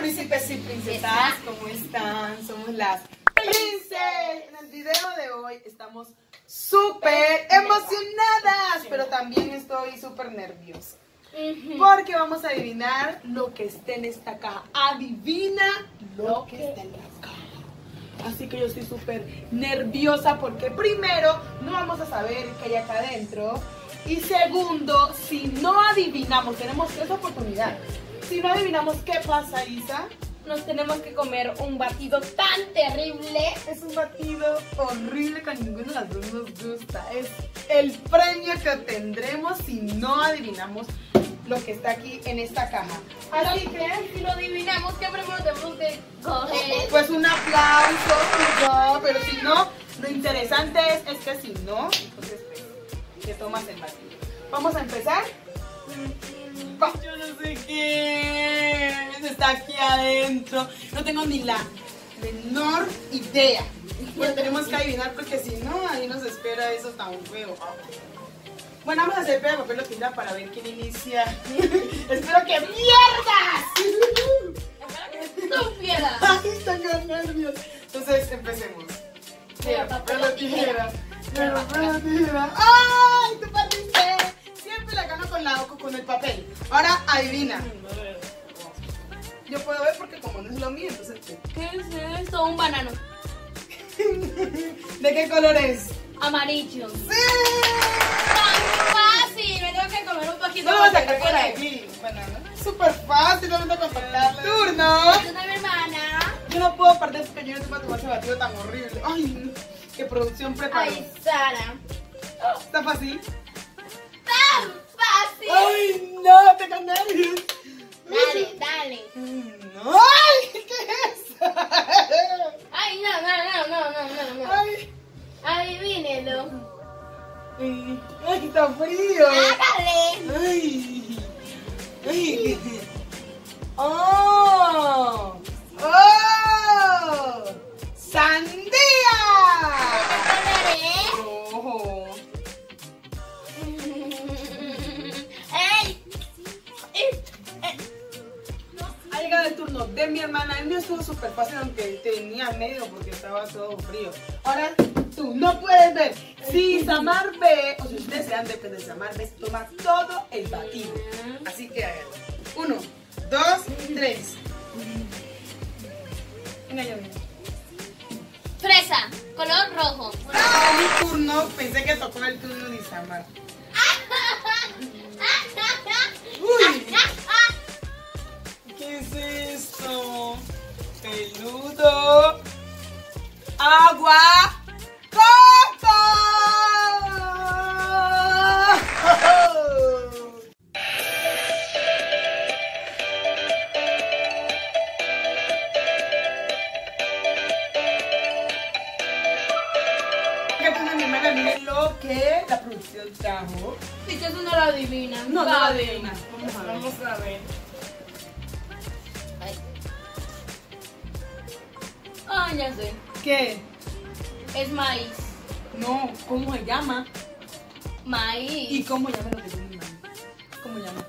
príncipes y princesas, ¿cómo están? Somos las Princes. En el video de hoy estamos súper emocionadas, pero también estoy súper nerviosa. Porque vamos a adivinar lo que está en esta caja. Adivina lo que está en la caja. Así que yo estoy súper nerviosa porque primero no vamos a saber qué hay acá adentro. Y segundo, si no adivinamos, tenemos 3 oportunidades. Si no adivinamos, ¿qué pasa, Isa? Nos tenemos que comer un batido tan terrible. Es un batido horrible que a ninguno de las dos nos gusta. Es el premio que obtendremos si no adivinamos lo que está aquí en esta caja. Así que, si lo adivinamos, ¿qué premio tenemos que coger? pues un aplauso, no, pero si no, lo interesante es que si no, entonces pues, te tomas el batido. Vamos a empezar. Yo no sé qué está aquí adentro. No tengo ni la menor idea. Pues tenemos que adivinar porque si no, ahí nos espera eso tan feo. Bueno, vamos a hacer pega, papel o tijera para ver quién inicia. ¡Espero que pierdas! ¡Tú pierdas! ¡Ay, tengo nervios! Entonces, empecemos. Piedra, papel o tijera. Piedra, papel o tijera. ¡Ay, tú perdiste! Siempre la gano con el papel. Ahora, adivina. Yo puedo ver porque como no es lo mío, entonces... ¿Qué es esto? Un banano. ¿De qué color es? Amarillo. ¡Sí! ¡Tan fácil! Me tengo que comer un poquito. No lo vas a sacar por aquí. Banana. Súper fácil, no me toca compartirla. ¡Turno! ¿Es una mi hermana? Yo no puedo perder porque yo no tengo que tomar ese batido tan horrible. ¡Ay! ¡Qué producción preparó! Ay, Sara. ¿Está fácil? ¡Tan fácil! ¡Ay, no! ¡Tengo nervios! Dale, dale. No. ¡Ay! ¿Qué es? Ay, no. ¡Ay! Adivínelo. ¡Ay! ¡Ay, está frío! ¡Hágale! ¡Ay! ¡Ay! ¡Oh! ¡Oh! ¡Sandía! ¡Rojo! ¡Ey! Ha llegado el turno de mi hermana. El mío estuvo súper fácil, aunque tenía medio porque estaba todo frío. Ahora tú no puedes ver. Si Samar ve, o si ustedes sean depende de Samar, ves, toma todo el batido. Así que háganlo. 1, 2, 3. Venga, yo vengo. Fresa, color rojo. Mi turno, pensé que tocó el turno de Samar. Uy, ¿qué es esto? Peludo. Agua. ¡Coco! ¿Qué tiene mi hermana? Miren lo que la producción trajo. Si que eso no lo adivinan. No, no lo adivinas. Vamos a ver. Ay, ya sé. ¿Qué? Es maíz. No, ¿cómo se llama? Maíz. ¿Y cómo llama lo que tiene mi hermana? ¿Cómo llama?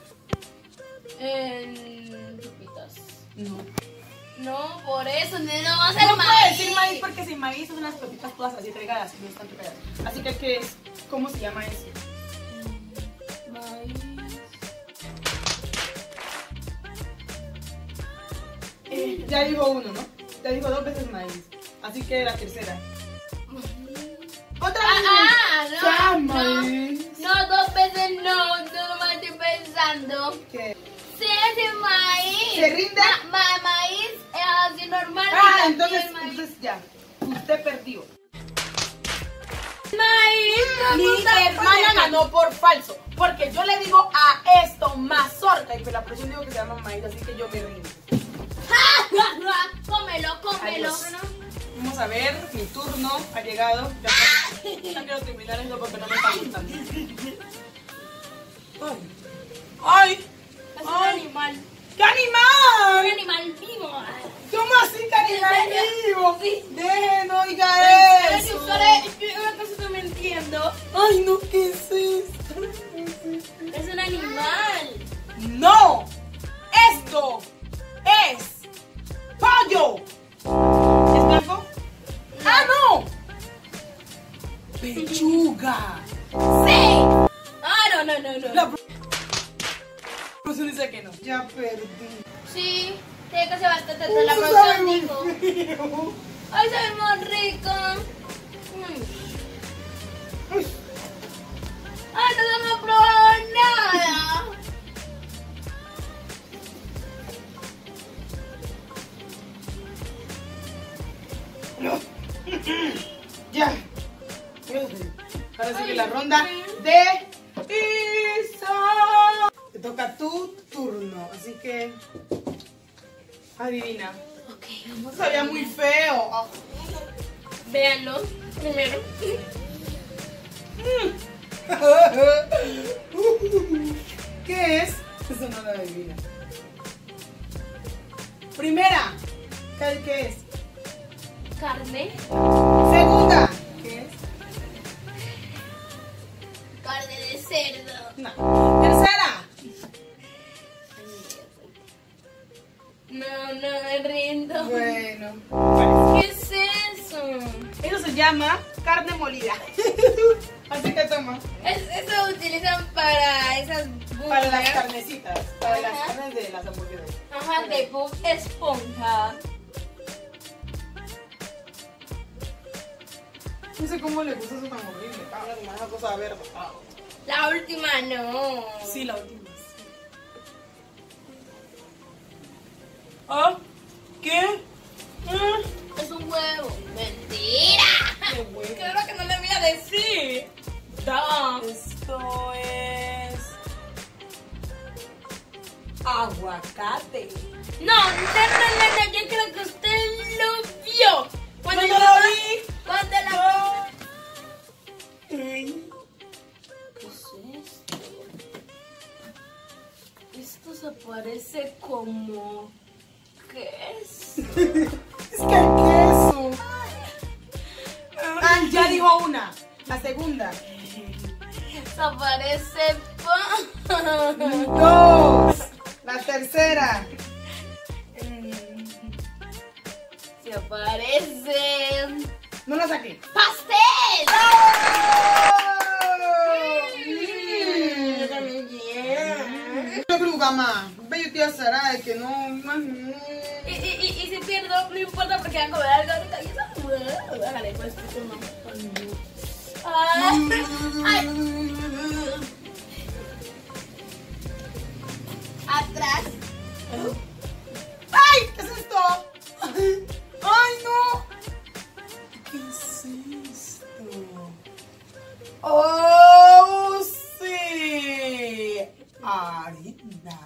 En chupitas. No. No, por eso no va a ser No maíz. puede decir maíz porque sin maíz son unas pepitas todas así pegadas, no están pegadas. Así que, ¿qué es? ¿Cómo se llama eso? Maíz. Ya dijo uno, ¿no? Ya dijo 2 veces maíz. Así que la tercera. ¡Otra vez! No. Ya, maíz. No, 2 veces no. No me estoy pensando. ¿Qué? Sí, es maíz. ¿Se rinde? Maíz es así normal. Ah, y entonces maíz. ya. Usted perdió. Maíz. Mi hermana ganó por falso. Porque yo le digo a esto mazorca y pues la presión digo que se llama maíz, así que yo me rindo. Cómelo. Adiós. Vamos a ver, mi turno ha llegado. Ya quiero terminar esto porque no me está gustando. ¡Ay! Es un animal. ¡Qué animal! Un animal vivo. ¿Cómo así que animal vivo? Sí. No diga eso. Yo una cosa estoy mintiendo. Ay, no, ¿qué es esto? Es un animal. ¡No! Esto es pollo. ¿Es blanco? ¡Ah, no! Pechuga. ¡Sí! Ah, no. La producción dice que no. Ya perdí. Sí, tiene que ser bastante de la Sabe producción, muy dijo. feo. Ay, sabe más rico. Uy. Ay, no hemos probado nada. No. Ya. Ahora sigue la ronda de Isa. Te toca tu turno, así que adivina. Ok, vamos a Sabía ver. muy feo. Véanlo primero. ¿Qué es? Eso no lo adivina. Primera. ¿Qué es? Carne. Segunda. ¿Qué es? Carne de cerdo. No. Tercera. No, me rindo. Bueno. ¿Qué es eso? Eso se llama carne molida. Así que toma. Eso utilizan para esas Para las burgers. carnecitas. Para las Ajá. carnes de las hamburguesas. Ajá, de Bob Esponja. No sé cómo le gusta eso tan horrible. Habla como esa cosa verde. La última no. Sí, la última. ¿Ah? ¿Qué? Es un huevo. Mentira. Qué huevo. Claro que no le voy a decir. Da. Esto es aguacate. No, yo creo que usted lo vio. Cuando No, yo no lo estaba- vi. Cuando la... Ay. ¿Qué es esto? Esto se parece como... ¿Qué es? Es que el queso. Ah, ya dijo una. La segunda. Se parece pan. Dos. La tercera. Se parece... No la saqué. ¡Pastel! Yo también quiero. No creo más. Bello tía Sara de que no. Y si pierdo, no importa porque van a comer algo ahorita. Y eso... Hágale, pues, no. Ay. Atrás. ¡Ay! ¿Qué es esto? ¡Ay, no! ¿Qué es esto? ¡Oh, sí! Harina.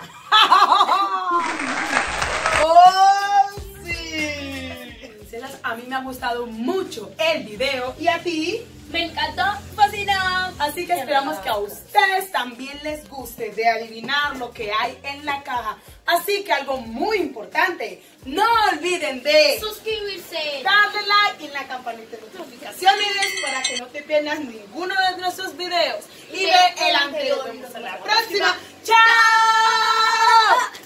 ¡Oh, sí! Princesas, a mí me ha gustado mucho el video. ¿Y a ti? Me encantó, fascinó. Así que esperamos que a ustedes también les guste de adivinar lo que hay en la caja. Así que algo muy importante, no olviden de Suscribirse. darle like y la campanita de notificaciones para que no te pierdas ninguno de nuestros videos. Y ve el anterior. Nos vemos en la próxima. ¡Chao!